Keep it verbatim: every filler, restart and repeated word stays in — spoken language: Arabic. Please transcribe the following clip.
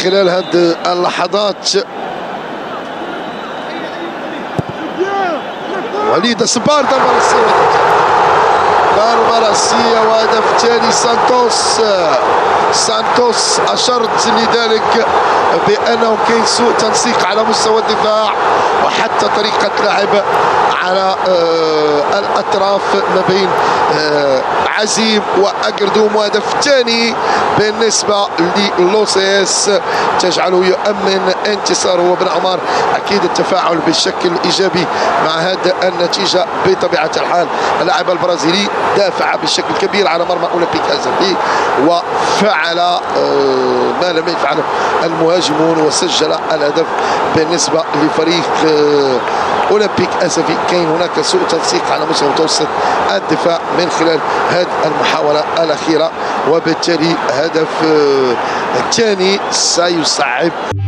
خلال هذه اللحظات. وليد الصبار ضربة راسية، ضربة راسية وهدف ثاني سانتوس. سانتوس أشرت لذلك بأنه كاين سوء تنسيق على مستوى الدفاع وحتى طريقة لعب على آه الأطراف ما بين آه عزيم وأقردوم. وهدف ثاني بالنسبة للوسيس تجعله يؤمن انتصاره. وبن عمر أكيد التفاعل بالشكل الإيجابي مع هذه النتيجة بطبيعة الحال. اللاعب البرازيلي دافع بشكل كبير على مرمى أولمبيك أزافي وفعل ما لم يفعله المهاجمون وسجل الهدف بالنسبة لفريق أولمبيك أزافي. كاين هناك سوء تنسيق على مستوى متوسط الدفاع من خلال هذه المحاولة الأخيرة، وبالتالي هدف ثاني سيصعب